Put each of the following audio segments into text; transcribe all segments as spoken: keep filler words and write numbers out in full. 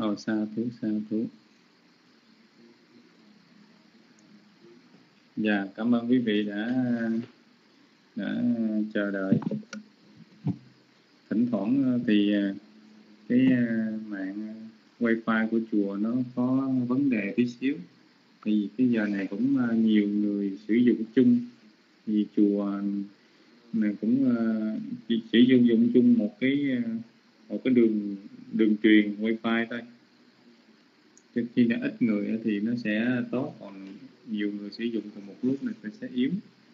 Ồ, sa thú, sa thú. Dạ, cảm ơn quý vị đã đã chờ đợi. Thỉnh thoảng thì cái mạng wifi của chùa nó có vấn đề tí xíu. Vì cái giờ này cũng nhiều người sử dụng chung. Vì chùa này cũng chỉ sử dụng dụng chung một cái một cái đường đường truyền wifi thôi. Trước khi đã ít người thì nó sẽ tốt, còn nhiều người sử dụng cùng một lúc này sẽ yếu.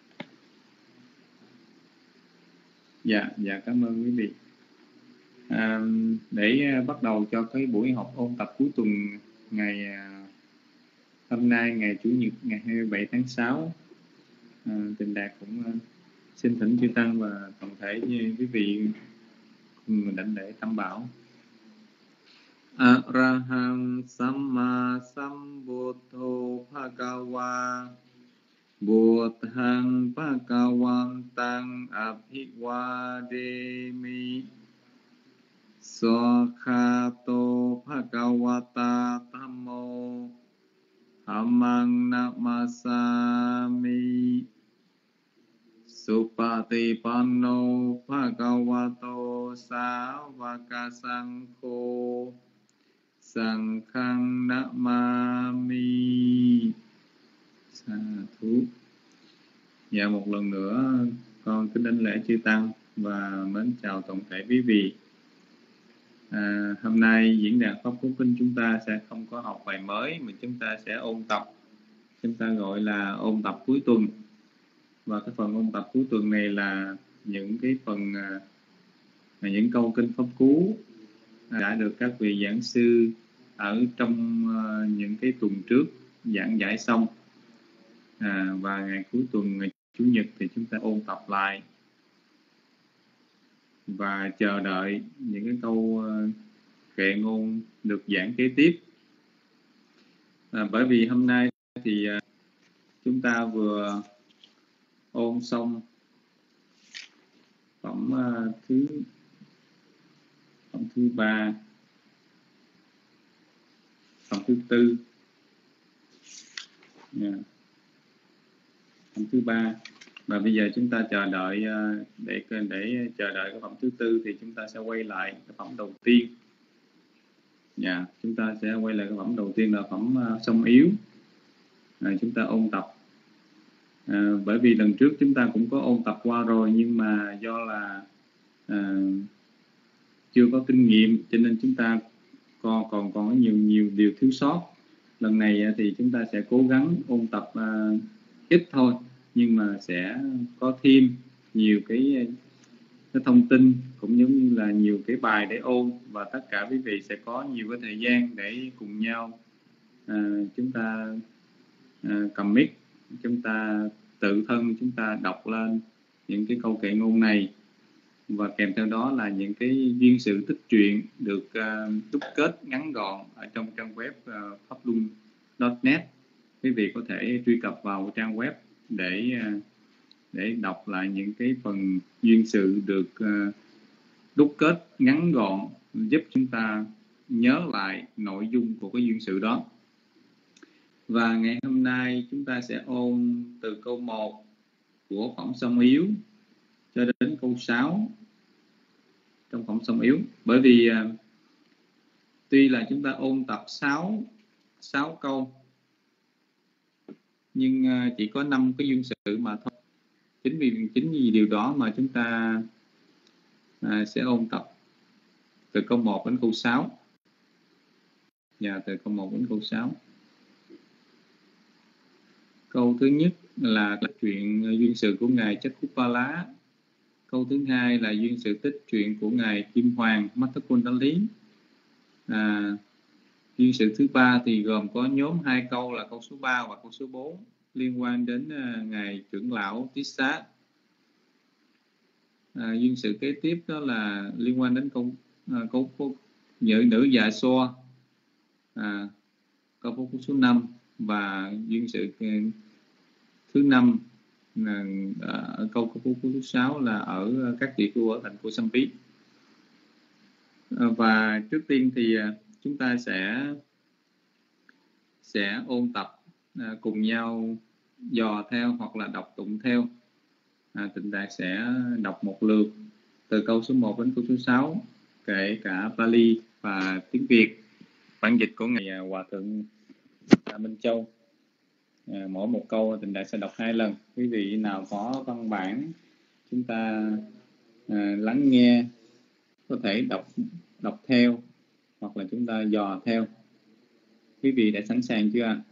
Dạ, dạ cảm ơn quý vị. À, để bắt đầu cho cái buổi học ôn tập cuối tuần ngày hôm nay, ngày Chủ nhật ngày hai mươi bảy tháng sáu, à, Tịnh Đạt cũng xin thỉnh chư tăng và toàn thể như quý vị cùng đảnh lễ tam bảo. Araham Samma Sambuddho Bhagava Buddhang Bhagavantang Abhivademi Sokhato Bhagavata Thammo Dhammang Namasami Supatipanno Bhagavato Savaka Sankho Sankhang Namami. Sa thú. Dạ, một lần nữa con kính đảnh lễ chư tăng và mến chào tổng thể quý vị. À, hôm nay diễn đàn Pháp Cú Kinh chúng ta sẽ không có học bài mới mà chúng ta sẽ ôn tập. Chúng ta gọi là ôn tập cuối tuần. Và cái phần ôn tập cuối tuần này là những cái phần là những câu kinh Pháp Cú đã được các vị giảng sư ở trong uh, những cái tuần trước giảng giải xong. À, và ngày cuối tuần, ngày Chủ nhật thì chúng ta ôn tập lại và chờ đợi những cái câu uh, kệ ngôn được giảng kế tiếp. À, bởi vì hôm nay thì uh, chúng ta vừa ôn xong phẩm uh, thứ phẩm thứ ba, phẩm thứ tư, yeah. Phẩm thứ ba, và bây giờ chúng ta chờ đợi để để chờ đợi cái phẩm thứ tư thì chúng ta sẽ quay lại cái phẩm đầu tiên. Dạ, yeah, chúng ta sẽ quay lại cái phẩm đầu tiên là phẩm uh, sông yếu. À, chúng ta ôn tập. À, bởi vì lần trước chúng ta cũng có ôn tập qua rồi, nhưng mà do là à, chưa có kinh nghiệm cho nên chúng ta còn còn còn có nhiều nhiều điều thiếu sót. Lần này thì chúng ta sẽ cố gắng ôn tập uh, ít thôi, nhưng mà sẽ có thêm nhiều cái, cái thông tin cũng giống như là nhiều cái bài để ôn, và tất cả quý vị sẽ có nhiều cái thời gian để cùng nhau à, chúng ta à, cầm mic, chúng ta tự thân chúng ta đọc lên những cái câu kệ ngôn này, và kèm theo đó là những cái duyên sự tích truyện được uh, đúc kết ngắn gọn ở trong trang web uh, pháp luân chấm net. Quý vị có thể truy cập vào trang web để uh, để đọc lại những cái phần duyên sự được uh, đúc kết ngắn gọn, giúp chúng ta nhớ lại nội dung của cái duyên sự đó. Và ngày hôm nay chúng ta sẽ ôn từ câu một của phẩm sông yếu cho đến câu sáu trong phẩm sông yếu. Bởi vì uh, tuy là chúng ta ôn tập sáu sáu câu, nhưng uh, chỉ có năm cái duyên sự mà thôi. Chính vì chính vì điều đó mà chúng ta uh, sẽ ôn tập từ câu một đến câu sáu. Và từ câu một đến câu sáu. Câu thứ nhất là chuyện duyên sự của ngài Chakkupala. Câu thứ hai là duyên sự tích truyện của ngài Kim Hoàng Matthakundali. À, duyên sự thứ ba thì gồm có nhóm hai câu là câu số ba và câu số bốn liên quan đến uh, ngài trưởng lão Tissa. À, duyên sự kế tiếp đó là liên quan đến câu uh, câu, câu nữ nữ dạ xoa, à, câu câu số năm, và duyên sự uh, thứ năm là ở uh, câu câu số sáu là ở uh, các vị vua ở thành phố Sampit. Uh, và trước tiên thì uh, chúng ta sẽ sẽ ôn tập à, cùng nhau dò theo hoặc là đọc tụng theo. à, Tịnh Đạt sẽ đọc một lượt từ câu số một đến câu số sáu, kể cả Pali và tiếng Việt. Bản dịch của ngài Hòa thượng Minh Châu. à, mỗi một câu Tịnh Đạt sẽ đọc hai lần. Quý vị nào có văn bản, chúng ta à, lắng nghe, có thể đọc đọc theo hoặc là chúng ta dò theo. Quý vị đã sẵn sàng chưa ạ?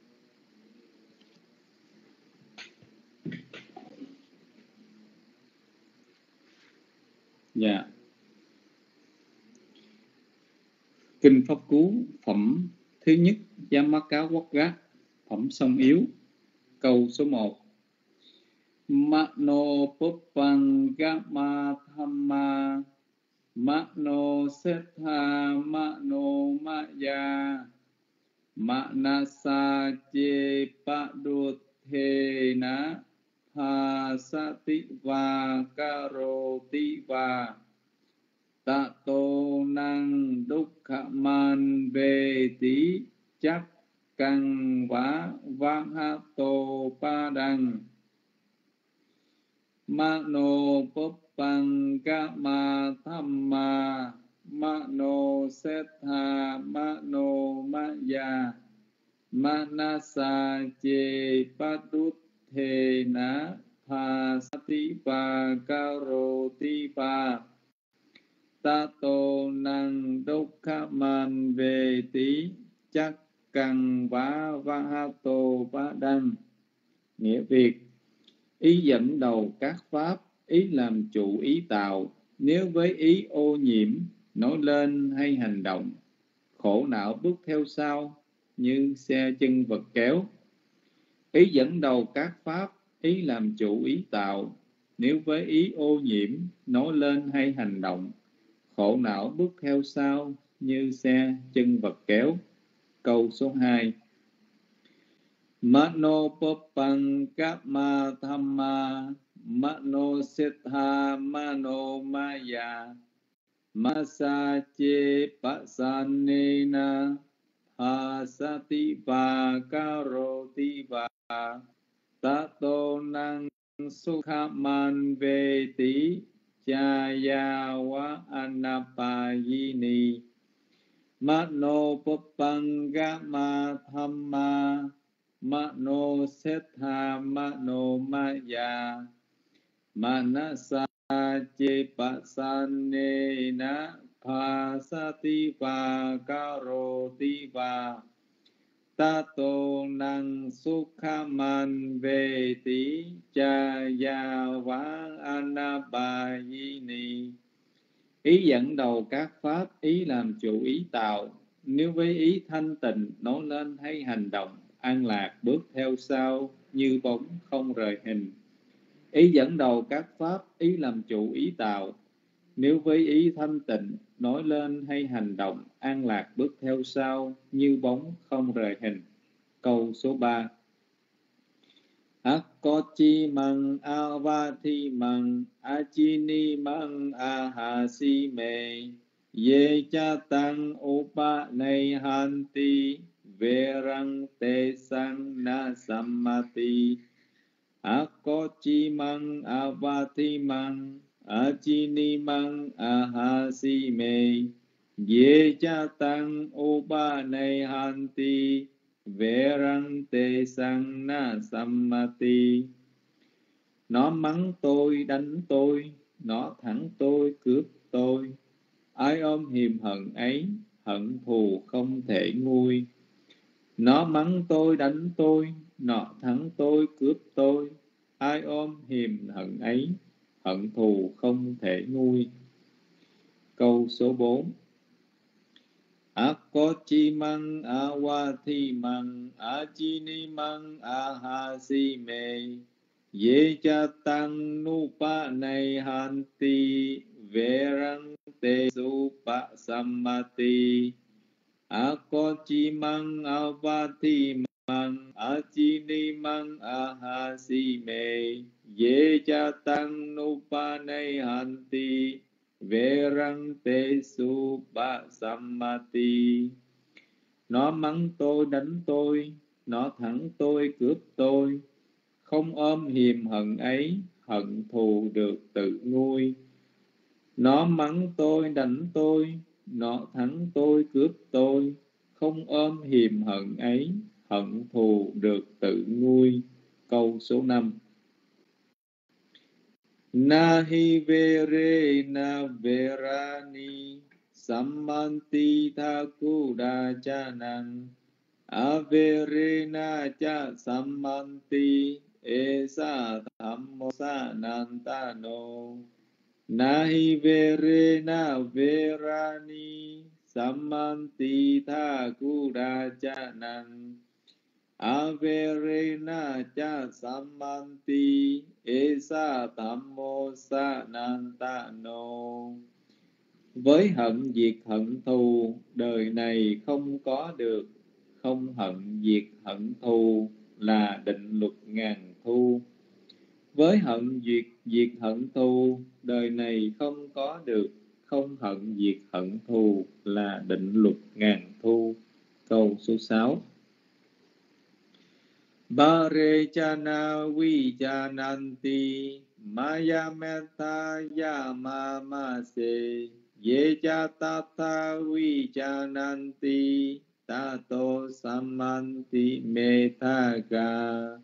Dạ. Kinh Pháp Cú phẩm thứ nhất, Yamakawaka, phẩm song yếu, câu số một. Mano Puppang Gama Thamma Mano Setha Mano Maya Manasa Je Padutthena Phasati Va Karoti Va Tato Năng Dukkha Man Veti Chắc Căng Vá Vahato Padang Mano Puppang Gama Thamma Mano Setha Mano Maya Manasa Je Padutthena Phasati Va Karoti Va Tato Năng Dukkha Man Veti Chắc Căng Vá Vahato Padang. Nghĩa Việt: ý dẫn đầu các pháp, ý làm chủ ý tạo. Nếu với ý ô nhiễm, nói lên hay hành động, khổ não bước theo sau như xe chân vật kéo. Ý dẫn đầu các pháp, ý làm chủ ý tạo. Nếu với ý ô nhiễm, nói lên hay hành động, khổ não bước theo sau như xe chân vật kéo. Câu số hai. Mano Puppang Gama Thamma Mano Setha Mano Maya Masa Je Pasanena Phasati Va Karoti Va Tato Năng Sukha Man Veti Chaya Va Anapayini Mano Puppang Gama Thamma Mano Setha Mano Maya Manasa Je Pasanena Phasati Va Karoti Va Tato Năng Sukha Man Veti Chaya Va Anapayini. Ý dẫn đầu các pháp, ý làm chủ ý tạo. Nếu với ý thanh tịnh, nói lên hay hành động, an lạc bước theo sau như bóng không rời hình. Ý dẫn đầu các pháp, ý làm chủ ý tạo. Nếu với ý thanh tịnh, nói lên hay hành động, an lạc bước theo sau như bóng không rời hình. Câu số ba. Akkochi mang avati mang achini mang ahasi me ye cha tăng upa nay hanti verang te sang na sammati. Akkochi mang avati mang achini mang ahasi me ye cha tăng upa nay hanti verang te sang na sammati. Nó mắng tôi, đánh tôi, nó thẳng tôi, cướp tôi. Ai ôm hiềm hận ấy, hận thù không thể nguôi. Nó mắng tôi, đánh tôi, nó thẳng tôi, cướp tôi. Ai ôm hiềm hận ấy, hận thù không thể nguôi. Câu số bốn. Akkochi mang awati mang achini mang ahasi me ye cha tăng nupa nay hanti verang te supa sammati. Akkochi mang avati mang achini mang ahasi me ye cha tăng nupa nay hanti Verante Supasammati. Nó mắng tôi, đánh tôi, nó thẳng tôi, cướp tôi, không ôm hiềm hận ấy, hận thù được tự nguôi. Nó mắng tôi, đánh tôi, nó thắng tôi, cướp tôi, không ôm hiềm hận ấy, hận thù được tự nguôi. Câu số năm. Nahi vere na verani sammanti thakuda chanan averena cha sammanti esa thammo sanantano. Nahi verena verani sammanti thakuda chanan averena cha sammanti esa thammo sanantano. Với hận diệt hận thù, đời này không có được. Không hận diệt hận thù là định luật ngàn thu. Với hận diệt diệt hận thù, đời này không có được. Không hận diệt hận thù là định luật ngàn thu. Câu số sáu. Barechana vijananti maya metta yamamase yeja tata vijananti tato sammanti metaga.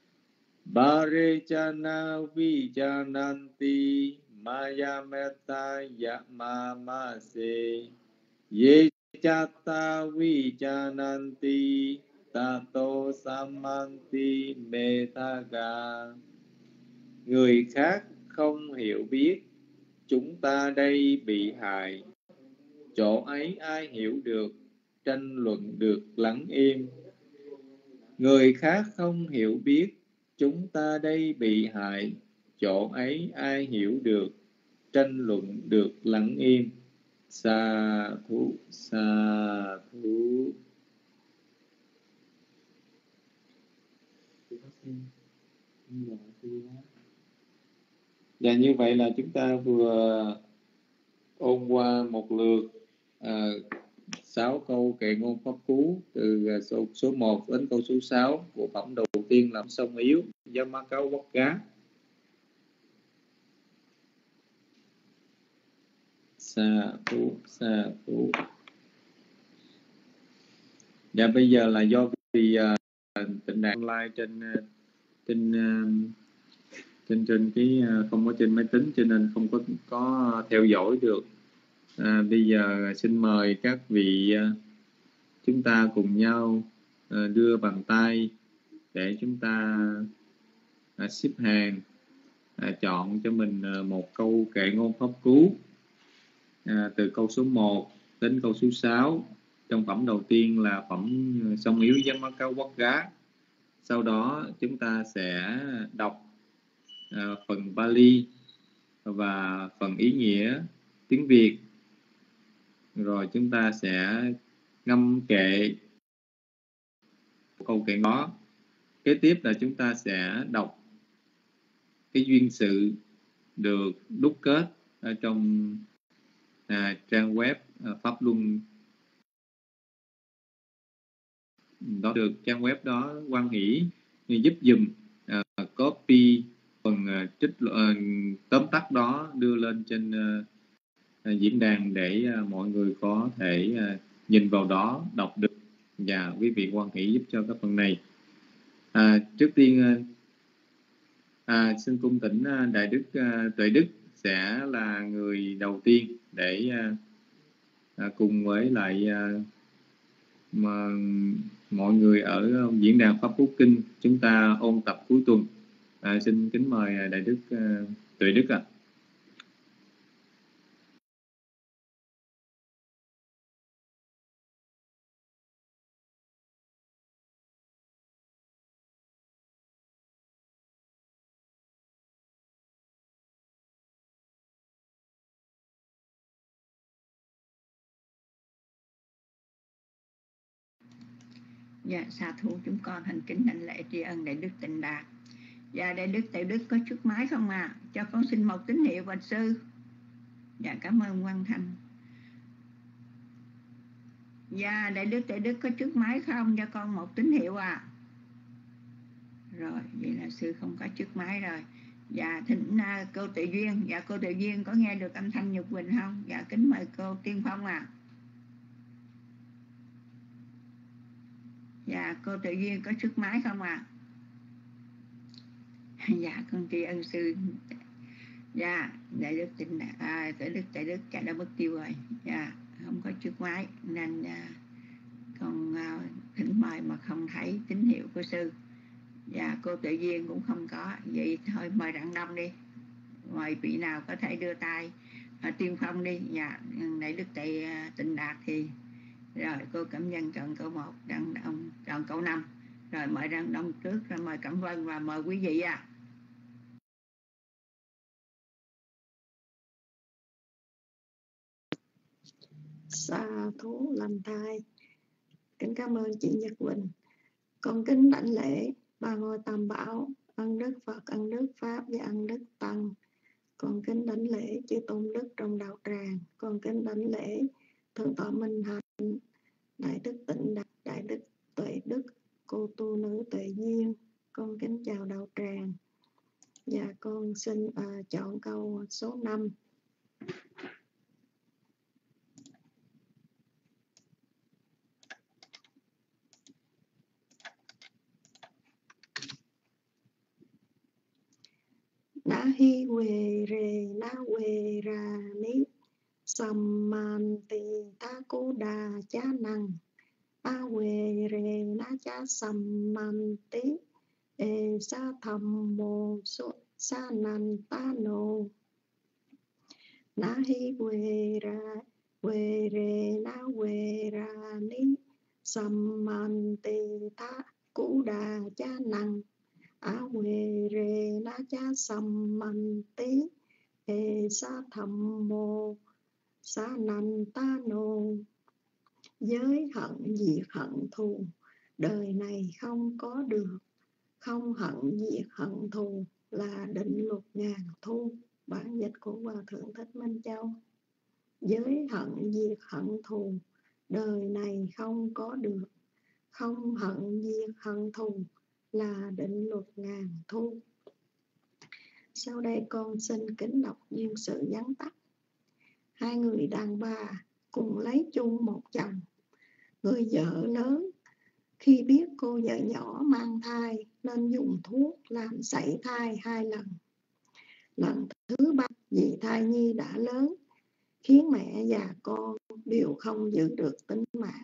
Barechana vijananti maya metta yamamase yeja tata vijananti tato sammanti metaga. Người khác không hiểu biết, chúng ta đây bị hại. Chỗ ấy ai hiểu được, tranh luận được lắng im. Người khác không hiểu biết, chúng ta đây bị hại. Chỗ ấy ai hiểu được, tranh luận được lắng im. Sa thú, sa thú. Và như vậy là chúng ta vừa ôn qua một lượt à, sáu câu kệ ngôn pháp cú từ số, số một đến câu số sáu của phẩm đầu tiên là sông yếu Yamakawaka. Sa thú, sa thú. Và bây giờ là do vì uh, tịnh đàn online trên trên uh, trên trên cái uh, không có trên máy tính cho nên không có có theo dõi được. À, bây giờ xin mời các vị uh, chúng ta cùng nhau uh, đưa bàn tay để chúng ta uh, xếp hàng uh, chọn cho mình uh, một câu kệ ngôn pháp cú uh, từ câu số một đến câu số sáu. Trong phẩm đầu tiên là phẩm sông yếu Yamakawaka. Sau đó chúng ta sẽ đọc uh, phần Pali và phần ý nghĩa tiếng Việt. Rồi chúng ta sẽ ngâm kệ câu kệ đó. Kế tiếp là chúng ta sẽ đọc cái duyên sự được đúc kết ở trong à, trang web à, Pháp Luân. Đó được trang web đó hoan hỷ giúp dùm à, copy phần à, trích à, tóm tắt đó đưa lên trên à, diễn đàn để à, mọi người có thể à, nhìn vào đó đọc được. Và quý vị hoan hỷ giúp cho các phần này. À, trước tiên à, xin cung thỉnh Đại Đức à, Tuệ Đức sẽ là người đầu tiên để à, à, cùng với lại à, mà mọi người ở diễn đàn Pháp Phúc Kinh chúng ta ôn tập cuối tuần. À, xin kính mời Đại Đức uh, Tuệ Đức ạ. À. Dạ, xà thủ chúng con thành kính đảnh lễ tri ân Đại Đức Tịnh Đạt. Dạ, Đại Đức Tiểu Đức có chút máy không à? Cho con xin một tín hiệu bạch sư. Dạ cảm ơn Quang Thanh. Dạ Đại Đức, Đại Đức có trước máy không? Cho con một tín hiệu à. Rồi, vậy là sư không có trước máy rồi. Dạ thỉnh uh, cô Tự Duyên. Dạ cô Tự Duyên có nghe được âm thanh Nhật Quỳnh không? Dạ kính mời cô Tiên Phong à. Dạ cô Tự Duyên có trước máy không à? Dạ con tri ân sư. Dạ Đại Đức tỉnh à, Đại Đức Đại Đức cha đã mất tiêu rồi. Dạ không có trước máy nên à, con à, thỉnh mời mà không thấy tín hiệu của sư. Dạ cô Tự Duyên cũng không có. Vậy thôi mời Đặng Đông đi. Mời vị nào có thể đưa tay à, Tiên Phong đi. Dạ Đại Đức Tệ à, Tịnh Đạt thì rồi cô Cẩm Dân chọn câu một, Đặng Đông chọn câu năm. Rồi mời Đặng Đông trước, rồi mời Cẩm Vân và mời quý vị à. Sa thú làm thai. Kính cảm ơn chị Nhật Quỳnh. Con kính đảnh lễ ba ngôi tam bảo, ân đức Phật, ân đức Pháp và ân đức Tăng. Con kính đảnh lễ chư tôn đức trong đạo tràng. Con kính đảnh lễ thượng tọa Minh Hạnh, đại đức Tịnh Đạt, đại đức Tuệ Đức, cô tu nữ Tuệ Duyên. Con kính chào đạo tràng. Và con xin uh, chọn câu số năm. Na hi we re na we ra ni sammanti ta cô đà cha năng a we re na cha sammanti e sa tham mô so sa nan ta no. Na hi we ra we re na we ra ni sammanti ta cô đà cha năng a we re na cha sammanti e sa tham mô sa nan ta nô. Giới hận diệt hận thù, đời này không có được. Không hận diệt hận thù là định luật ngàn thu. Bản dịch của Hòa Thượng Thích Minh Châu. Giới hận diệt hận thù, đời này không có được. Không hận diệt hận thù là định luật ngàn thu. Sau đây con xin kính đọc duyên sự vắn tắt. Hai người đàn bà cùng lấy chung một chồng. Người vợ lớn khi biết cô vợ nhỏ mang thai nên dùng thuốc làm sảy thai hai lần. Lần thứ ba vì thai nhi đã lớn khiến mẹ và con đều không giữ được tính mạng.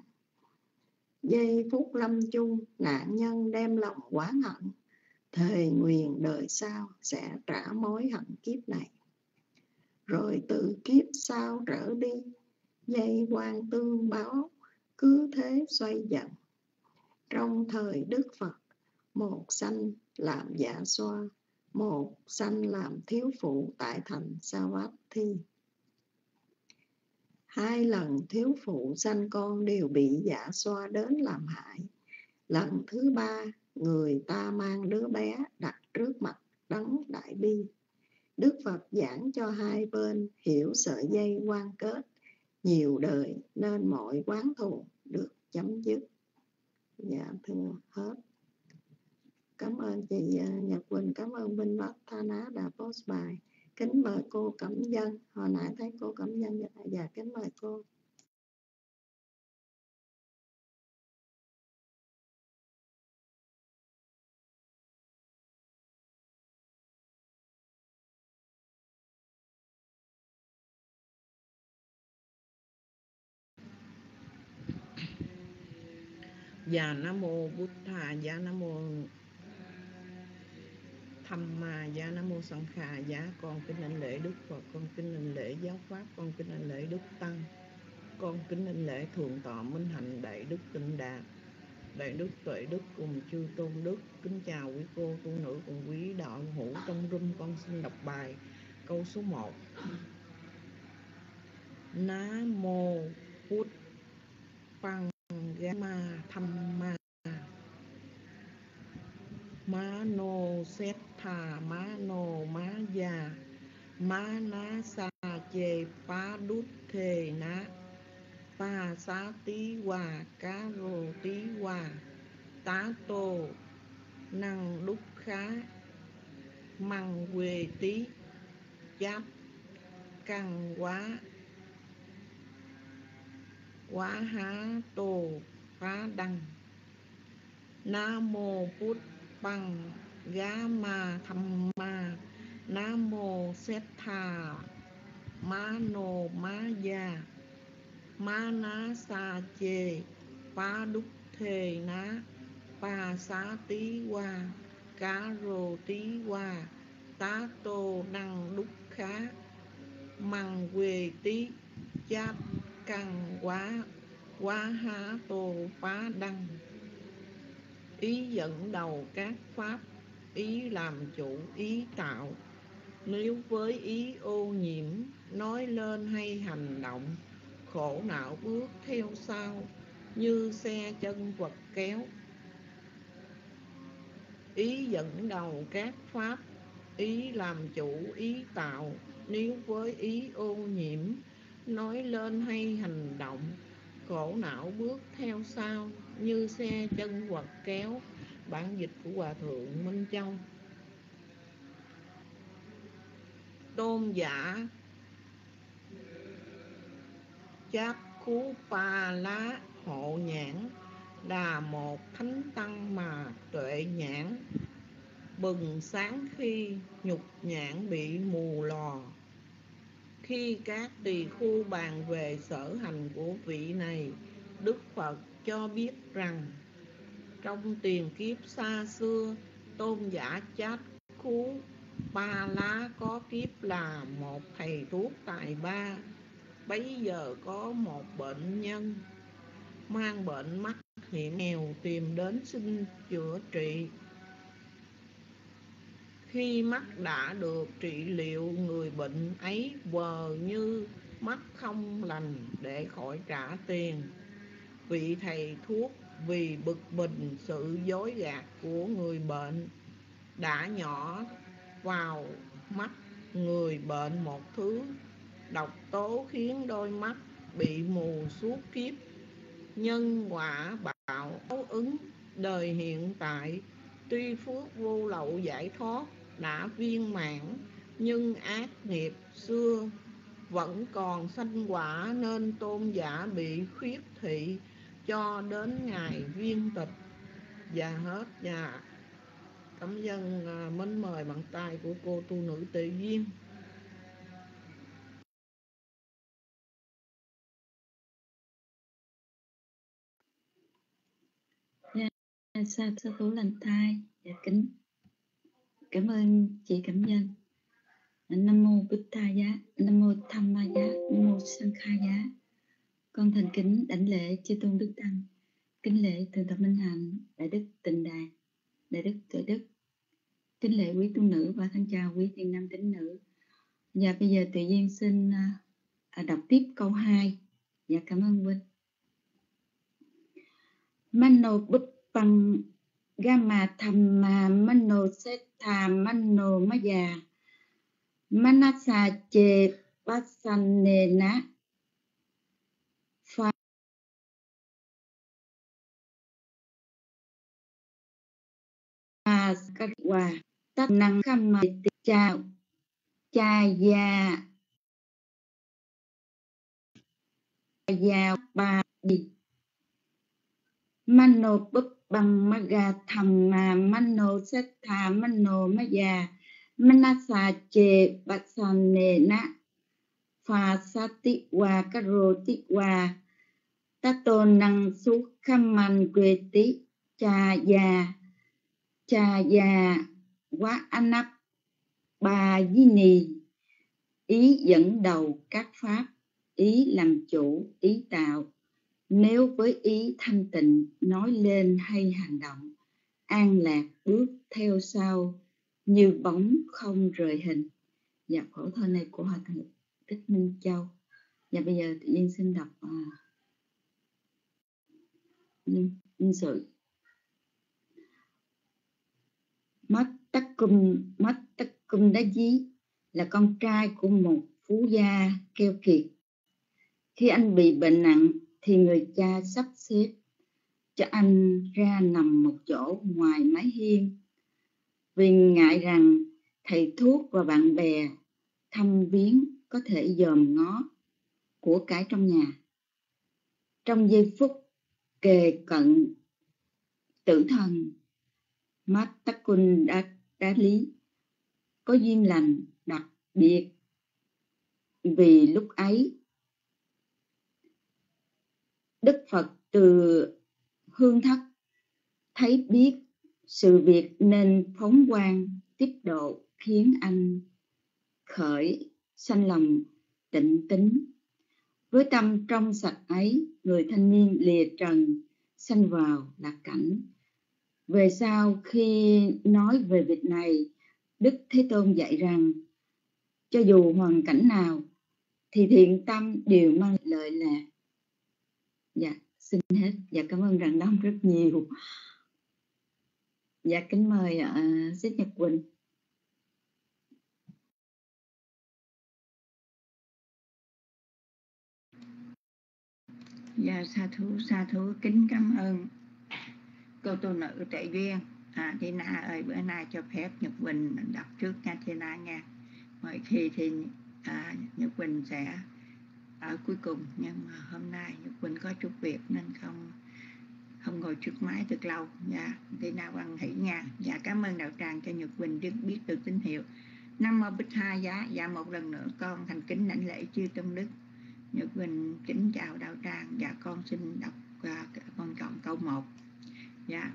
Giây phút lâm chung, nạn nhân đem lòng oán hận, thề nguyền đời sau sẽ trả mối hận kiếp này. Rồi từ kiếp sau trở đi, dây quan tương báo cứ thế xoay dần. Trong thời Đức Phật, một sanh làm dạ xoa, một sanh làm thiếu phụ tại thành Savatthi. Hai lần thiếu phụ sanh con đều bị dạ xoa đến làm hại. Lần thứ ba, người ta mang đứa bé đặt trước mặt đấng đại bi. Đức Phật giảng cho hai bên hiểu sợi dây quan kết nhiều đời nên mọi oán thù được chấm dứt. Dạ thưa hết. Cảm ơn chị Nhật Quỳnh, cảm ơn Minh Bắc Tha Ná đã post bài. Kính mời cô Cẩm Dân. Hồi nãy thấy cô Cẩm Dân. Dạ kính mời cô. Dạ Nam Mô Bụt Thà, dạ Nam Mô Tham-ma, dạ Nam Mô Sanh Khà. Dạ con kính đảnh lễ Đức Phật, con kính đảnh lễ Giáo Pháp, con kính đảnh lễ Đức Tăng, con kính đảnh lễ Thượng tọa Minh Hạnh, Đại Đức Tịnh Đạt, Đại Đức Tuệ Đức cùng chư tôn đức. Kính chào quý cô tu nữ cùng quý đạo hữu trong room. Con xin đọc bài câu số một. Nam Mô Bụt Phăng Gama Tham-ma Má nô xét thà má nô má già má ná sa chê phá đút thề ná pa xá tí hòa cá rô tí hòa tá tô năng đúc khá măng quê tí cháp căng quá quá há tô phá đăng. Nam mô Bút Bằng Gá Ma Tham Ma. Nam mô Xét Thà Má Nô Má Gia. Má Ná Sa Chê Phá Đúc Thề Ná Pa Xá Tí Hoa Cá Rô Tí Hoa Tá Tô Năng Đúc Khá Măng Quê Tí Chát Căng Quá Quá Há Tô Phá Đăng. Ý dẫn đầu các pháp, ý làm chủ, ý tạo. Nếu với ý ô nhiễm, nói lên hay hành động, khổ não bước theo sau, như xe chân vật kéo. Ý dẫn đầu các pháp, ý làm chủ, ý tạo. Nếu với ý ô nhiễm, nói lên hay hành động, khổ não bước theo sau, như xe chân vật kéo. Bản dịch của Hòa Thượng Minh Châu. Tôn giả Chát Khú Pa Lá hộ nhãn, là một thánh tăng mà tuệ nhãn bừng sáng khi nhục nhãn bị mù lò. Khi các tỳ khu bàn về sở hành của vị này, Đức Phật cho biết rằng trong tiền kiếp xa xưa, tôn giả Chát Khú Pa Lá có kiếp là một thầy thuốc tài ba. Bấy giờ có một bệnh nhân mang bệnh mắt hiểm nghèo tìm đến xin chữa trị. Khi mắt đã được trị liệu, người bệnh ấy vờ như mắt không lành để khỏi trả tiền. Vị thầy thuốc vì bực mình sự dối gạt của người bệnh, đã nhỏ vào mắt người bệnh một thứ độc tố khiến đôi mắt bị mù suốt kiếp. Nhân quả báo ứng đời hiện tại, tuy phước vô lậu giải thoát đã viên mãn, nhưng ác nghiệp xưa vẫn còn sanh quả, nên tôn giả bị khuyết thị cho đến ngày viên tịch. Và hết. Và cảm ơn mến mời bàn tay của cô tu nữ Tệ Duyên. Sa sa thủ lành thai. Dạ, kính cảm ơn chị Cẩm Nhân. Nam mô Bích Tha Giá, Nam mô Tham Ma Giá, Nam mô Sang Kha Giá. Con thành kính đảnh lễ chư tôn đức tăng, kính lễ thượng tọa Minh Hạnh, đại đức Tịnh Đạt, đại đức Tuệ Đức, kính lễ quý tu nữ và thân chào quý thiền nam tín nữ. Và bây giờ Tự Duyên xin à, đọc tiếp câu hai. Dạ, cảm ơn Vinh. Mano Bích Bằng Gama Thamma Mano Setha Mano Maya Manasa Che Pasanena Pha Karwa Tất năng Kama Cha Cha Ya Ya Ba Di Mano Búp Bằng Maga Thamma Mano Setha Mano Maya Manasa Che Pasanena Pha Sati Wa Karoti Wa Tato Năng Su Khaman Queti Cha Ya Cha Ya Wa Anap Ba Dini. Ý dẫn đầu các pháp, ý làm chủ, ý tạo. Nếu với ý thanh tịnh, nói lên hay hành động, an lạc bước theo sau, như bóng không rời hình. Dạ, khổ thơ này của Hòa Thượng Thích Minh Châu. Và bây giờ Tự Nhiên xin đọc à, nhân sự. Mắt tắc cung, mắt tắc cung đá dí là con trai của một phú gia keo kiệt. Khi anh bị bệnh nặng thì người cha sắp xếp cho anh ra nằm một chỗ ngoài mái hiên, vì ngại rằng thầy thuốc và bạn bè thăm viếng có thể dòm ngó của cải trong nhà. Trong giây phút kề cận tử thần, Mattakun Đá Lý có duyên lành đặc biệt, vì lúc ấy Đức Phật từ hương thất thấy biết sự việc nên phóng quang tiếp độ, khiến anh khởi sanh lòng tịnh tín. Với tâm trong sạch ấy, người thanh niên lìa trần sanh vào lạc cảnh. Về sau khi nói về việc này, Đức Thế Tôn dạy rằng cho dù hoàn cảnh nào thì thiện tâm đều mang lợi lạc. Dạ, xin hết. Dạ, cảm ơn Rạng Đông rất nhiều. Dạ, kính mời uh, Sít Nhật Quỳnh. Dạ, sa thú, sa thú, kính cảm ơn cô tu nữ Trệ Duyên. À, Tina ơi, bữa nay cho phép Nhật Quỳnh đọc trước nha Tina nha. Mọi khi thì à, Nhật Quỳnh sẽ ở cuối cùng, nhưng mà hôm nay Nhật Quỳnh có chút việc nên không không ngồi trước máy được lâu. Dạ, Tina quan hỷ nha. Dạ, cảm ơn đạo tràng cho Nhật Quỳnh biết được tín hiệu. Nam mô Bích Hai Giá. Dạ, một lần nữa con thành kính lãnh lễ chư tôn đức. Nhật Quỳnh kính chào đạo tràng. Dạ, con xin đọc uh, con chọn câu một. Dạ.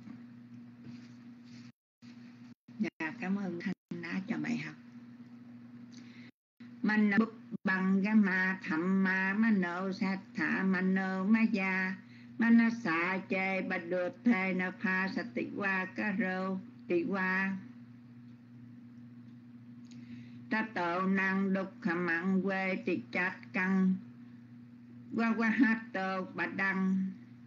Dạ, cảm ơn Thanh đã cho bài học. Mình bục bằng gamma thầm ma mano sát thả mano maya manasa chê bạch được thê na pha sát tị qua cá rô tị qua ta tổ năng đục khả mặn quê tị chát căng qua qua hát tô bạch đăng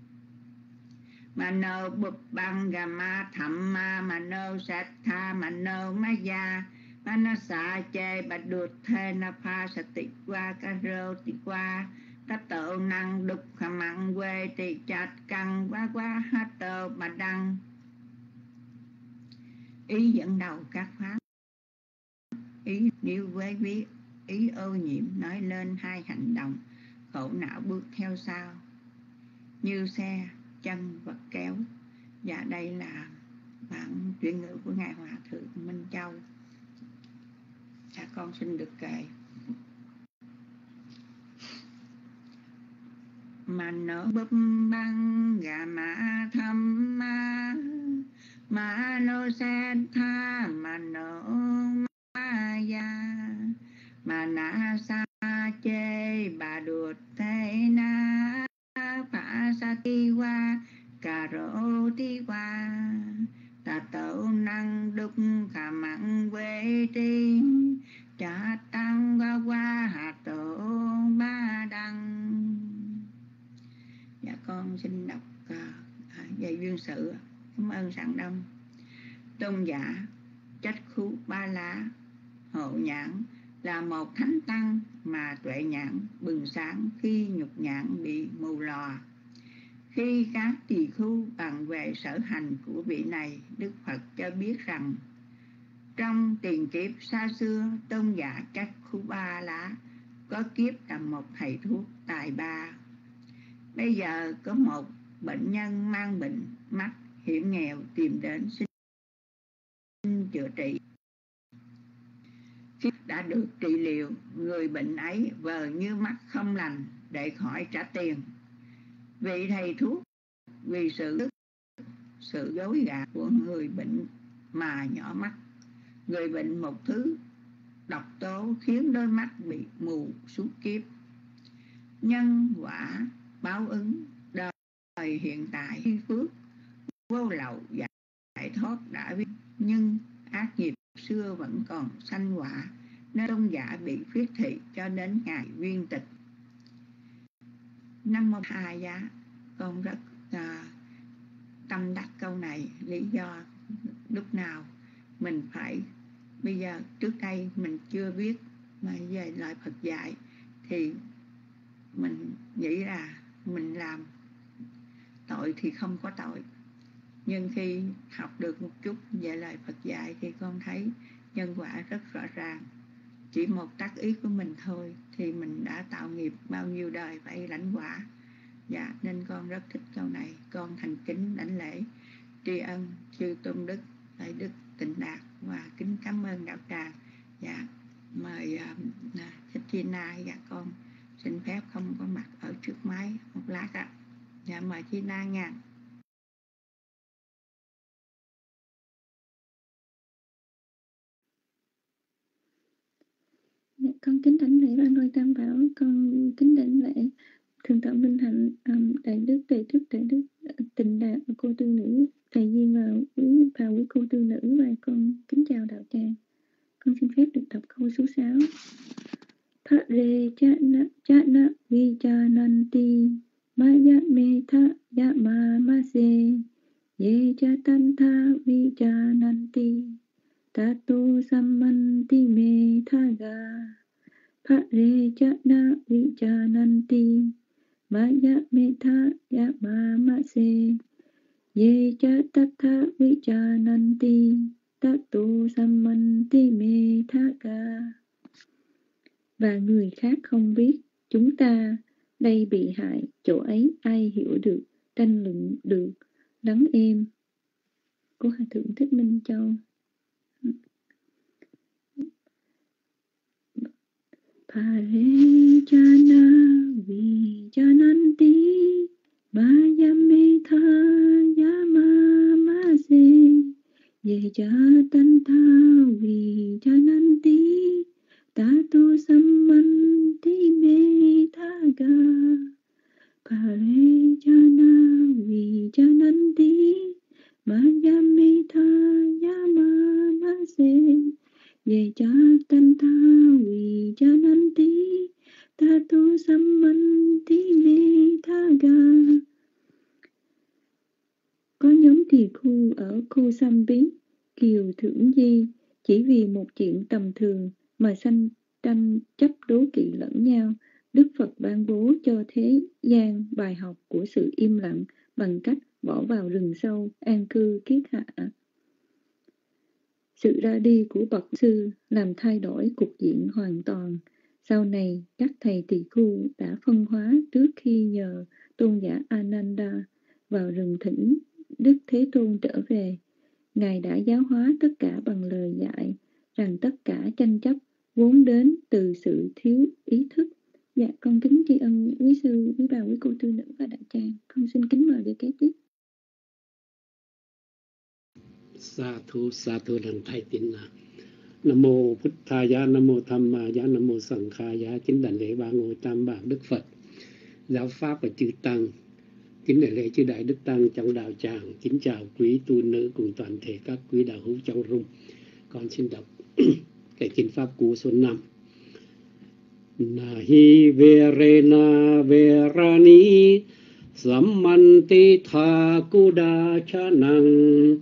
mano bục bằng gamma thầm ma mano sát thả mano maya Manasa chê bạch đuột thê na pha sa tị qua ca rô tị qua ta tự năng đục khả mặn quê tị chát căng quá quá hát tơ bà đăng. Ý dẫn đầu các pháp, ý nếu với viết, ý ô nhiễm nói lên hai hành động, khổ não bước theo sau, như xe, chân vật kéo. Và đây là bản chuyển ngữ của Ngài Hòa Thượng Minh Châu. Dạ, con xin được kể. Mà nở bấm băng gà mã thăm ma mà nô sen tha mà nở ma ya mà nã sa chê bà đuột thế na phá sa ti qua cà rô ti qua ta tẩu năng đúc khả mặn quê tiên cha tăng qua qua hạt tổ ba đăng. Dạ, con xin đọc uh, về duyên sự. Cảm ơn Rạng Đông. Tôn giả Trách Khú Ba Lá Hộ Nhãn là một thánh tăng mà tuệ nhãn bừng sáng khi nhục nhãn bị mù lòa. Khi các tỳ khưu bàn về sở hành của vị này, Đức Phật cho biết rằng trong tiền kiếp xa xưa, tôn giả Trách Khú Ba Lá có kiếp làm một thầy thuốc tài ba. Bây giờ có một bệnh nhân mang bệnh mắt hiểm nghèo tìm đến xin chữa trị. Khi đã được trị liệu, người bệnh ấy vờ như mắt không lành để khỏi trả tiền. Vị thầy thuốc vì sự sự dối gạt của người bệnh mà nhỏ mắt. Người bệnh một thứ độc tố khiến đôi mắt bị mù suốt kiếp. Nhân quả báo ứng đời hiện tại phước vô lậu giải thoát đã biết, nhưng ác nghiệp xưa vẫn còn sanh quả, nên tôn giả bị phiết thị cho đến ngày viên tịch. Nam mô Hai Giá. Con rất uh, tâm đắc câu này. Lý do lúc nào mình phải, bây giờ trước đây mình chưa biết mà về lời Phật dạy thì mình nghĩ là mình làm tội thì không có tội. Nhưng khi học được một chút về lời Phật dạy thì con thấy nhân quả rất rõ ràng. Chỉ một tác ý của mình thôi thì mình đã tạo nghiệp bao nhiêu đời phải lãnh quả. Dạ, nên con rất thích câu này. Con thành kính đảnh lễ tri ân chư tôn đức, đại đức Tịnh Đạt và kính cảm ơn đạo tràng. Dạ, mời uh, Thích Chi Na. Dạ, con xin phép không có mặt ở trước máy một lát ạ. Dạ, mời Chi Na nha. Con kính đảnh lễ Ba Ngôi Tam Bảo, con kính đảnh lễ Thượng tọa Minh Hạnh, um, đại đức đại đức đại đức Tịnh Đạt và cô tư nữ đại viên và quý và quý cô tư nữ, và con kính chào đạo tràng. Con xin phép được đọc câu số sáu. Tha re cha na cha na vi cha nanti ma ya me tha ya ma ma se ye cha tan tha vi cha nanti tato sammanti me tha ga pha re cha na vi cha nanti ma ya me tha ya ma ma se ye cha tat tha vi cha nanti tato sammanti me tha ga. Và người khác không biết, chúng ta đây bị hại, chỗ ấy ai hiểu được, tranh luận được, lắng êm. Của Hòa Thượng Thích Minh Châu. Pare chana vi chananti mayame tha yama ma se ye cha tan tha vi chananti tato sammanti me tha ga. Pare chana vi chananti mayame tha yama ma se ye cha tan tha vi chananti tato sammanti me tha ga. Có nhóm tỳ khu ở Kosambi, Kiều Thưởng Di chỉ vì một chuyện tầm thường mà sanh tranh chấp đố kỵ lẫn nhau. Đức Phật ban bố cho thế gian bài học của sự im lặng bằng cách bỏ vào rừng sâu an cư kiết hạ. Sự ra đi của bậc sư làm thay đổi cục diện hoàn toàn. Sau này, các thầy tỳ khu đã phân hóa trước khi nhờ tôn giả Ananda vào rừng thỉnh Đức Thế Tôn trở về. Ngài đã giáo hóa tất cả bằng lời dạy rằng tất cả tranh chấp vốn đến từ sự thiếu ý thức. Dạ, con kính tri ân quý sư, quý bà, quý cô tư nữ và đại tràng. Con xin kính mời để kế tiếp. Sa thu sa thu lần thầy tín là Nam mô Phật Thaya, Nam mô Tham Maya, Nam mô Sằng Khaya. Kính đảnh lễ Ba Ngôi Tam Bảo Đức Phật, giáo pháp và chư tăng. Kính đảnh lễ chư đại đức tăng trong đạo tràng. Kính chào quý tu nữ cùng toàn thể các quý đạo hữu trong room. Con xin đọc cái kinh pháp cú số năm. Nahi verena verani sammanti tha kuda chanang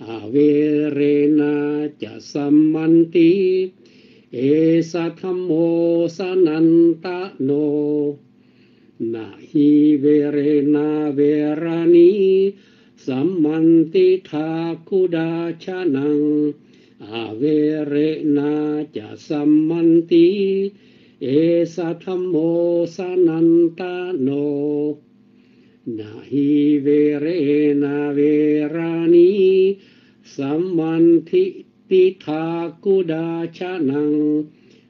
averena cha sammanti esa thammo sananta no. Nahi verena verani sammanti tha kuda chanang averena cha sammanti esa thammo sananta no. Nahi verena verani sammanti tha kuda chanang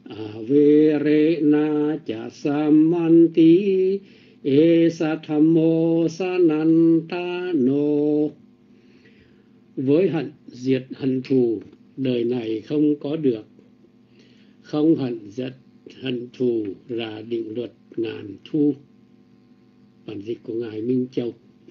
averena cha sammanti esa thammo sananta no. Với hận diệt hận thù, đời này không có được. Không hận diệt hận thù là định luật ngàn thu. Bản dịch của Ngài Minh Châu.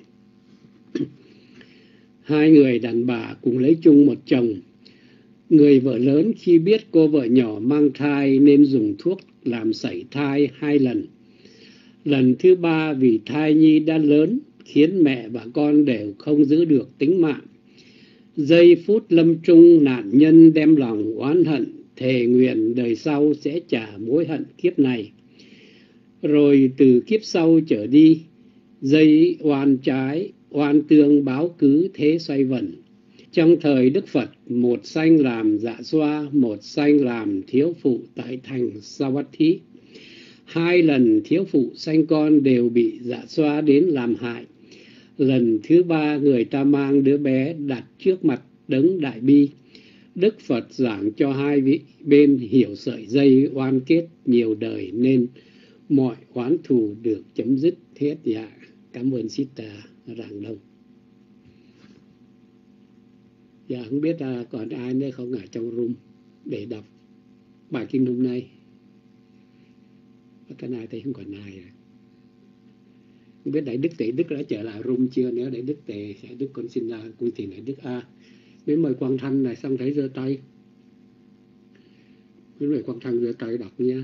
Hai người đàn bà cùng lấy chung một chồng. Người vợ lớn khi biết cô vợ nhỏ mang thai nên dùng thuốc làm sảy thai hai lần. Lần thứ ba vì thai nhi đã lớn khiến mẹ và con đều không giữ được tính mạng. Giây phút lâm chung, nạn nhân đem lòng oán hận thề nguyện đời sau sẽ trả mối hận kiếp này. Rồi từ kiếp sau trở đi, dây oan trái, oan tương báo cứ thế xoay vần. Trong thời Đức Phật, một sanh làm dạ xoa, một sanh làm thiếu phụ tại thành Savatthi. Hai lần thiếu phụ sanh con đều bị dạ xoa đến làm hại. Lần thứ ba, người ta mang đứa bé đặt trước mặt đấng Đại Bi. Đức Phật giảng cho hai vị bên hiểu sợi dây oan kết nhiều đời nên mọi oán thù được chấm dứt hết. Dạ, cảm ơn Sister Rạng Đông. Dạ, không biết là còn ai nữa không ở trong room để đọc bài kinh hôm nay. Cái này thì không còn ai rồi. Không biết Đại Đức Tề Đức đã trở lại room chưa? Nếu Đại Đức Tề Đức con xin ra cung thỉnh Đại Đức A. Nếu mời Quang Thanh này xong thấy giơ tay. Nếu mời Quang Thanh giơ tay đọc nha.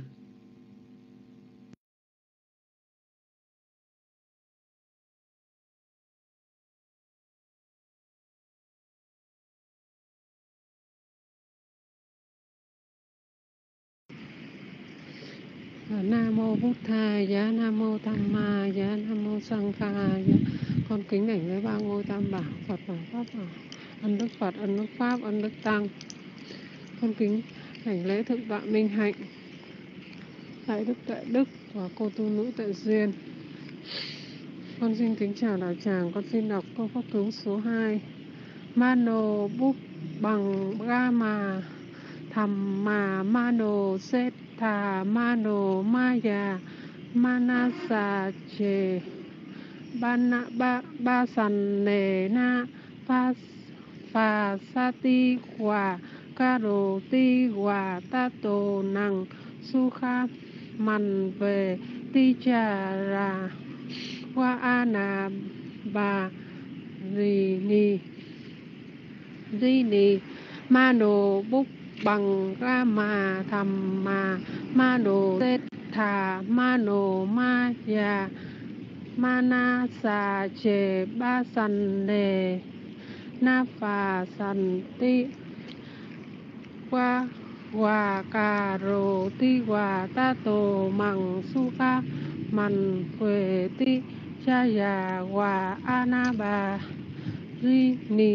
Nam mô Bụt Thầy, dạ Nam mô Tham Ma, dạ Nam mô Sang Kha, dạ. Con kính đảnh với ba ngôi Tam Bảo, Phật Bảo, Pháp Bảo, ân Đức Phật, ân Đức Pháp, ân Đức Tăng. Con kính đảnh lễ Thượng tọa Minh Hạnh, Đại Đức Tuệ Đức và cô tu nữ Tuệ Duyên. Con xin kính chào đạo tràng. Con xin đọc câu pháp cú số hai. Mano Búp Bằng Gama Tham Ma Mano Set Tha Mano Maya Manasa Che Bana Ba Ba San Nề Na Pha Phà Sa Ti Hòa Caro Ti Hòa Ta Tô Năng Su Kha Man Về Ti Cha Ra Hoa Ana Ba Ri Ni Ri Ni Mano Búc Bằng Rama Tham Ma Mano Tết Thà Mano Maya Manasa Che Ba San Đề Na Phà San Ti Qua Hòa Cà Rô Ti Hòa Ta Tô Mằng Su Kha Man Quê Ti Cha Già Hòa Ana Bà Ri Ni.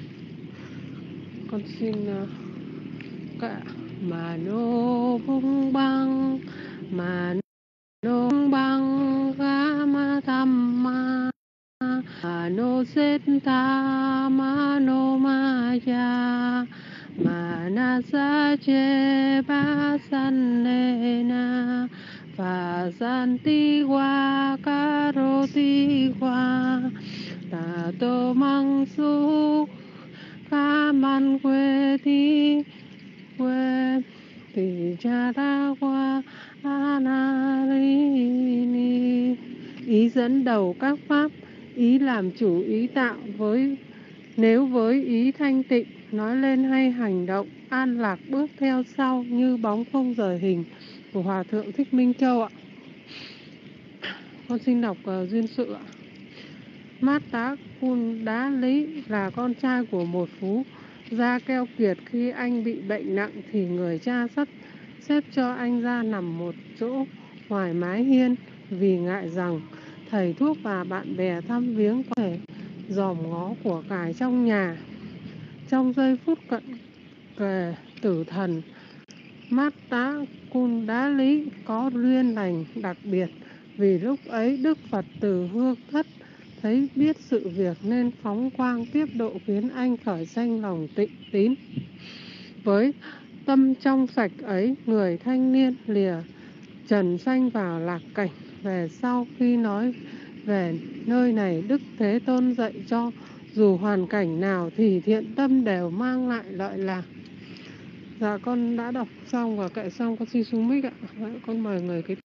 Con xin uh, cả Mano Bung Bang Mano Bang Gama Tham Ma Mano Set Tha Mano Maya Manasa Che Ba San Ne Na Phà San Ti Hoa Caro Ti Hoa Ta Tô Măng Su Kha Man Quê Ti Quê Ti Cha Ra Hoa Ana Ri Ni. Ý dẫn đầu các pháp, ý làm chủ ý tạo với nếu với ý thanh tịnh nói lên hay hành động an lạc bước theo sau như bóng không rời hình của Hòa Thượng Thích Minh Châu ạ. Con xin đọc uh, duyên sự ạ. Mát Tá Cun Đá Lý là con trai của một phú gia keo kiệt. Khi anh bị bệnh nặng thì người cha sắp xếp cho anh ra nằm một chỗ ngoài mái hiên, vì ngại rằng thầy thuốc và bạn bè thăm viếng có thể dòm ngó của cải trong nhà. Trong giây phút cận kề tử thần, Mát Tá Cun Đá Lý có duyên lành đặc biệt, vì lúc ấy Đức Phật từ hương thất thấy biết sự việc nên phóng quang tiếp độ, khiến anh khởi sanh lòng tịnh tín. Với tâm trong sạch ấy, người thanh niên lìa trần sanh vào lạc cảnh. Về sau khi nói về nơi này, Đức Thế Tôn dạy cho dù hoàn cảnh nào thì thiện tâm đều mang lại lợi lạc. Dạ con đã đọc xong và kệ xong, con xin xuống mic ạ. Con mời người kế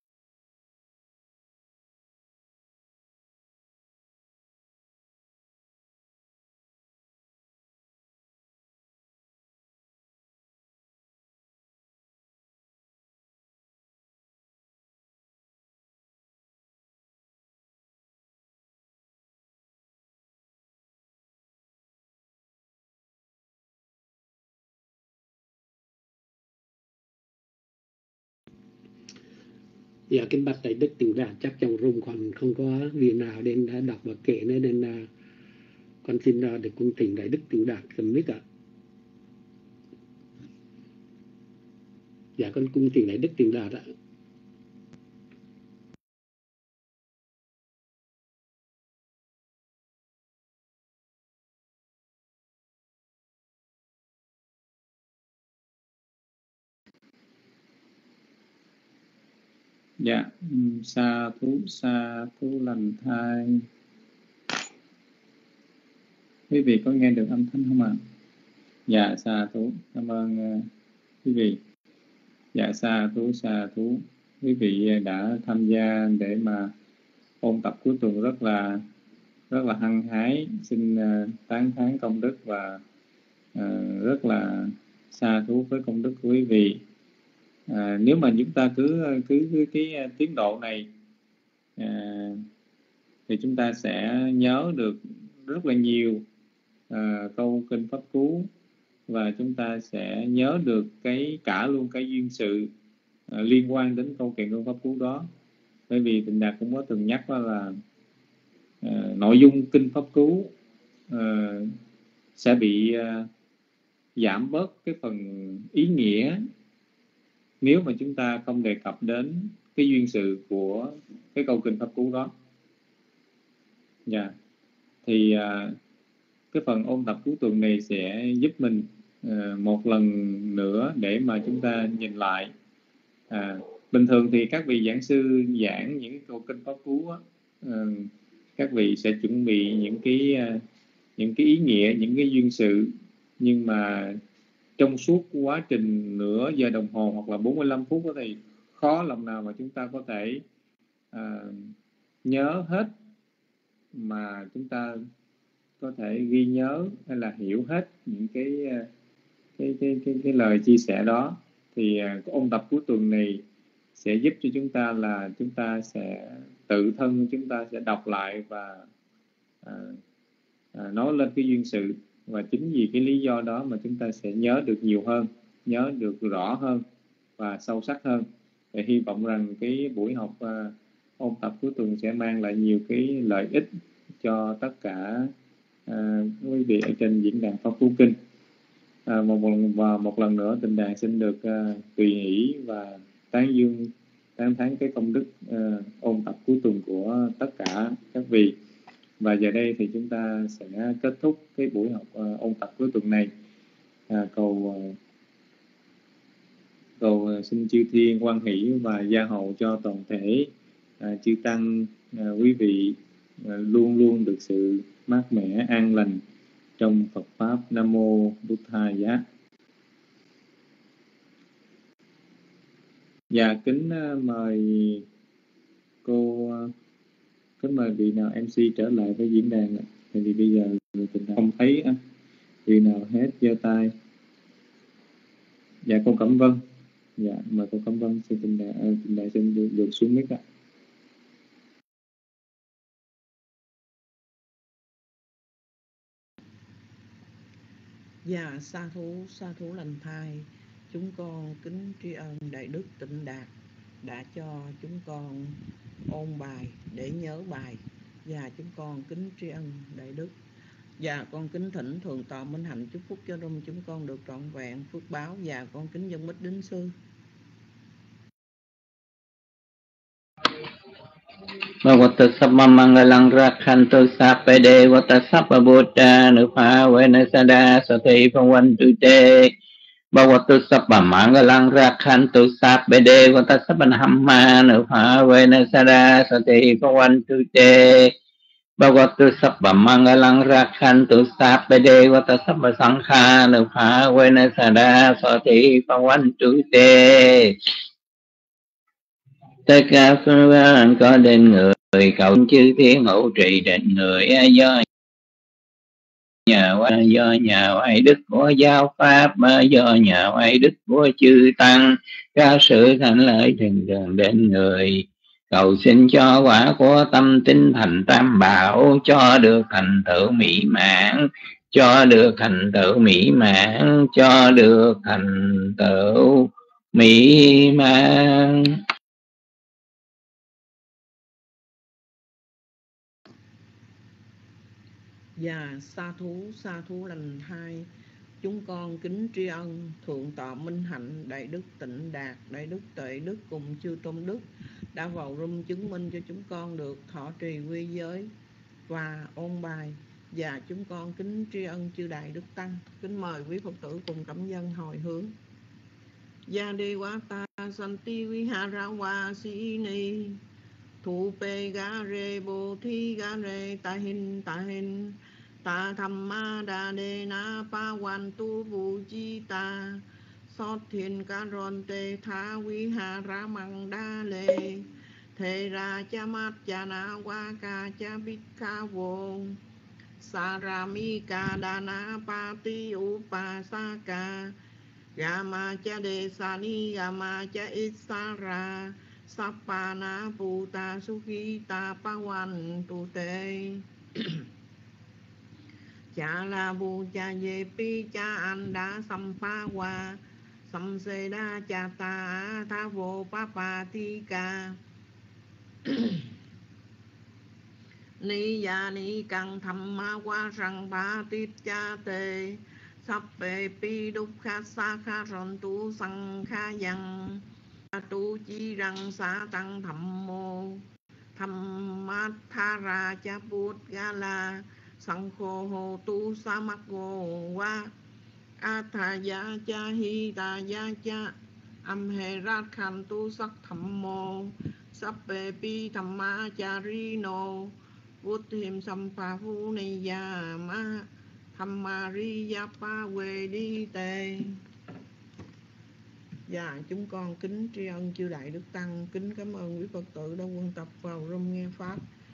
Dạ kính bạch Đại Đức Tịnh Đạt, chắc trong room còn không có vị nào đến đã đọc và kể nữa, nên là con xin uh, được cung thỉnh Đại Đức Tịnh Đạt cầm mic ạ. Dạ con cung thỉnh Đại Đức Tịnh Đạt ạ. Dạ, sa thú sa thú lành thai. Quý vị có nghe được âm thanh không ạ? À? Dạ, sa thú, cảm ơn uh, quý vị. Dạ, sa thú sa thú. Quý vị đã tham gia để mà ôn tập cuối tuần rất là rất là hăng hái, xin uh, tán thán công đức và uh, rất là sa thú với công đức của quý vị. À, nếu mà chúng ta cứ cứ, cứ cái tiến độ này à, thì chúng ta sẽ nhớ được rất là nhiều à, câu kinh pháp cú, và chúng ta sẽ nhớ được cái cả luôn cái duyên sự à, liên quan đến câu kệ ngôn pháp cú đó. Bởi vì Tịnh Đạt cũng có từng nhắc đó là à, nội dung kinh pháp cú à, sẽ bị à, giảm bớt cái phần ý nghĩa nếu mà chúng ta không đề cập đến cái duyên sự của cái câu kinh pháp cú đó. Dạ. Yeah. Thì à, cái phần ôn tập cuối tuần này sẽ giúp mình à, một lần nữa để mà chúng ta nhìn lại. À, bình thường thì các vị giảng sư giảng những câu kinh pháp cú á, à, các vị sẽ chuẩn bị những cái à, những cái ý nghĩa, những cái duyên sự, nhưng mà trong suốt quá trình nửa giờ đồng hồ hoặc là bốn mươi lăm phút đó thì khó lòng nào mà chúng ta có thể à, nhớ hết, mà chúng ta có thể ghi nhớ hay là hiểu hết những cái cái cái cái, cái lời chia sẻ đó. Thì à, ôn tập cuối tuần này sẽ giúp cho chúng ta là chúng ta sẽ tự thân chúng ta sẽ đọc lại và à, à, nói lên cái duyên sự. Và chính vì cái lý do đó mà chúng ta sẽ nhớ được nhiều hơn, nhớ được rõ hơn và sâu sắc hơn. Và hy vọng rằng cái buổi học uh, ôn tập cuối tuần sẽ mang lại nhiều cái lợi ích cho tất cả uh, quý vị ở trên diễn đàn Pháp Cú Kinh. Uh, một, một, và một lần nữa Tịnh Đạt xin được uh, tùy hỷ và tán dương, tán thán cái công đức uh, ôn tập cuối tuần của tất cả các vị. Và giờ đây thì chúng ta sẽ kết thúc cái buổi học uh, ôn tập cuối tuần này. À, cầu uh, cầu uh, xin chư thiên hoan hỷ và gia hộ cho toàn thể uh, chư tăng, uh, quý vị uh, luôn luôn được sự mát mẻ an lành trong Phật pháp. Nam mô Bụt Thầy Giá. Dạ kính uh, mời cô uh, kính mời vị nào em xê trở lại với diễn đàn. Tại vì bây giờ Tịnh Đạt không thấy uh, vị nào hết giơ tay. Dạ cô Cẩm Vân. Dạ mời cô Cẩm Vân. Xin Tịnh Đạt uh, Tịnh Đạt xin được, được xuống mic ạ. Dạ sa thú sa thú lành thai, chúng con kính tri ân Đại Đức Tịnh Đạt đã cho chúng con ôn bài để nhớ bài. Và chúng con kính tri ân Đại Đức. Và con kính thỉnh Thượng tọa Minh Hạnh chúc phúc cho rung chúng con được trọn vẹn phước báo. Và con kính dân bích đính sư. Bhagavata Sabba Mangalang Rakhantu Sappe Devata Sabba Buddha Nupa Venasada Sati Pavantu Te Bhagavata Sabba Mangalang Rakhantu Sappe Devata Sabba Dhamma Nupa Venasada Sati Pavantu Te Bhagavata Sabba Mangalang Rakhantu Sappe Devata Sabba Sankha Nupa Venasada Sati Pavantu Te. Tất cả phương pháp có đến người cầu chư thiên hữu trì định người do nhà do nhà oai đức của giáo pháp, do nhà oai đức của chư tăng, có sự thành lợi thường thường đến người cầu xin cho quả của tâm tinh thành tam bảo, cho được thành tựu mỹ mãn, cho được thành tựu mỹ mãn, cho được thành tựu mỹ mãn. Và sa thú sa thú lành thai, chúng con kính tri ân thượng tọa Minh Hạnh, đại đức Tịnh Đạt, đại đức Tuệ Đức cùng chư tôn đức đã vào room chứng minh cho chúng con được thọ trì quy giới và ôn bài. Và chúng con kính tri ân chư đại đức tăng. Kính mời quý Phật tử cùng cảm dân hồi hướng. Gia đi quá ta santi vihara wa si ni thu pe ga re bo thi ga re ta hin ta hin ta tham ma đa đề na pa wan tu vu chi ta sót thiên ca ron tê tha vi hà ra măng đa lê thề ra cha mát cha na wa ca cha bít ca vô sa ra mi ca đa na pa ti u pa sa ca Yama cha de sa ni yama cha isara Sapana puta sukita pawan tu te cha la bu cha ye pi cha anda sampa wa samseda cha ta tha vô papa ti ca ni ya ni căng tham ma wa sang ba tít cha te sắp bề pi đúc kha sa kha ron tu sang kha yang tu chi răng sa tăng thầm mô thầm mát tha ra cha bút ga la sang khô hồ tu sa mắc gô wa a tha ya cha hi ta ya cha âm hệ rát khan tu sắc thầm mô sắp bề pi thầm ma cha ri nô vút hiểm sam pa phu ni ya ma tham ma ri ya pa quê đi tề. Dạ, chúng con kính tri ân chư đại đức tăng, kính cảm ơn quý Phật tử đã quân tập vào room nghe pháp.